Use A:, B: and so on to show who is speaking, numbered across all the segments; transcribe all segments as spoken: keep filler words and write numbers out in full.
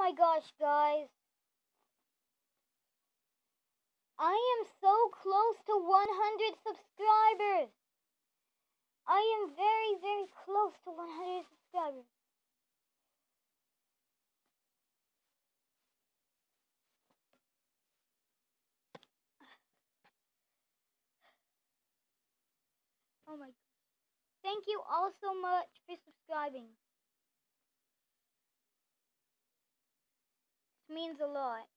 A: my gosh, guys. I am so close to one hundred subscribers. I am very, very close to one hundred subscribers. Oh my God. Thank you all so much for subscribing. It means a lot.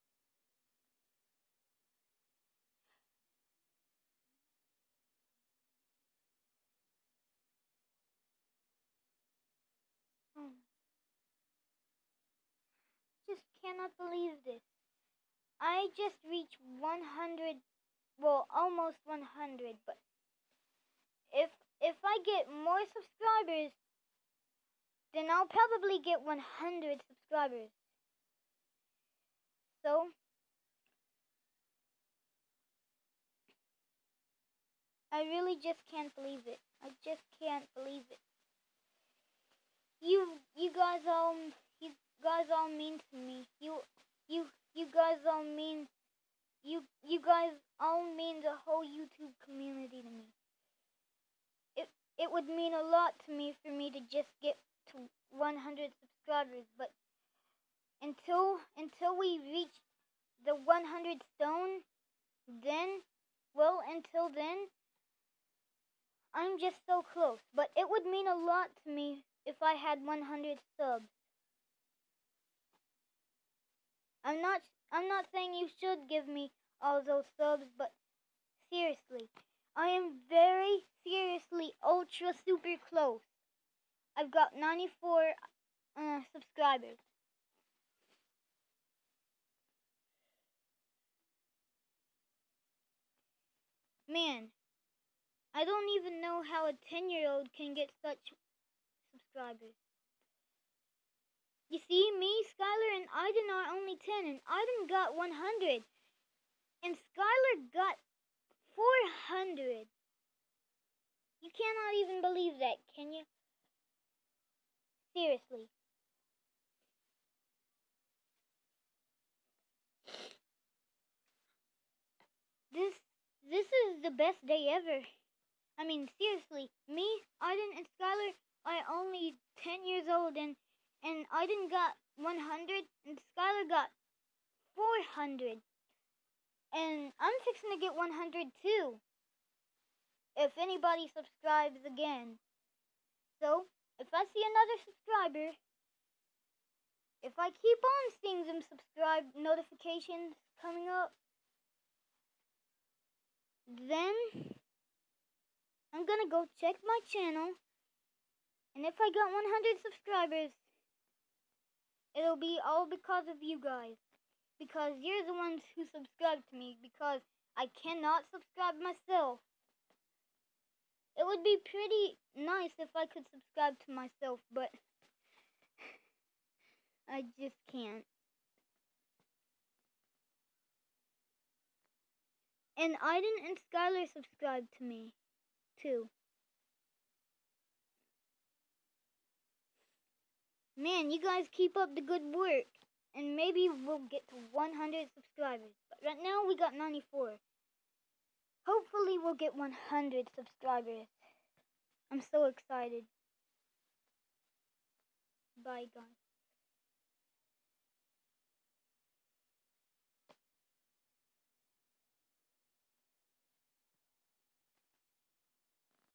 A: Oh. Just cannot believe this. I just reached one hundred, well, almost one hundred, but if if I get more subscribers, then I'll probably get one hundred subscribers. So, I really just can't believe it. I just can't believe it. You you guys all you guys all mean to me. You you you guys all mean you you guys all mean the whole YouTube community to me. It it would mean a lot to me for me to just get to one hundred subscribers, but until until we reach the one hundred stone, then well until then I'm just so close. But it would mean a lot to me if I had one hundred subs. I'm not I'm not saying you should give me all those subs, but seriously, I am very seriously ultra super close. I've got ninety-four uh, subscribers. Man, I don't even know how a ten-year-old can get such subscribers. You see, me, Skylar, and Aiden are only ten, and Aiden got one hundred, and Skylar got four hundred. You cannot even believe that, can you? Seriously. This this is the best day ever. I mean, seriously, me, Aiden, and Skylar are only ten years old, and and Aiden got one hundred, and Skylar got four hundred. And I'm fixing to get one hundred too, if anybody subscribes again. So, if I see another subscriber, if I keep on seeing them subscribe notifications coming up, then I'm gonna go check my channel, and if I got one hundred subscribers, it'll be all because of you guys. Because you're the ones who subscribe to me, because I cannot subscribe myself. It would be pretty nice if I could subscribe to myself, but I just can't. And Aiden and Skylar subscribe to me, too. Man, you guys keep up the good work, and maybe we'll get to one hundred subscribers. But right now, we got ninety-four. Hopefully, we'll get one hundred subscribers. I'm so excited. Bye, guys.